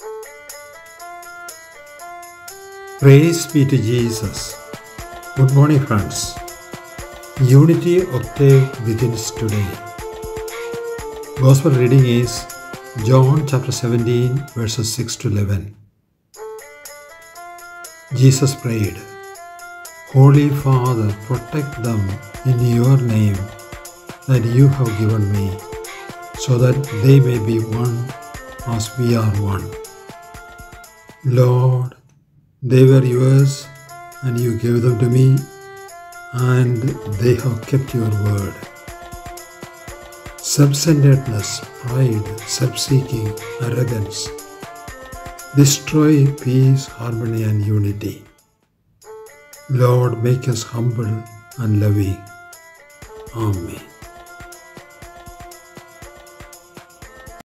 Praise be to Jesus. Good morning, friends. Unity Octave begins today. Gospel reading is John chapter 17, verses 6 to 11. Jesus prayed, Holy Father, protect them in your name that you have given me, so that they may be one as we are one. Lord, they were yours, and you gave them to me, and they have kept your word. Self-centeredness, pride, self-seeking, arrogance destroy peace, harmony, and unity. Lord, make us humble and loving. Amen.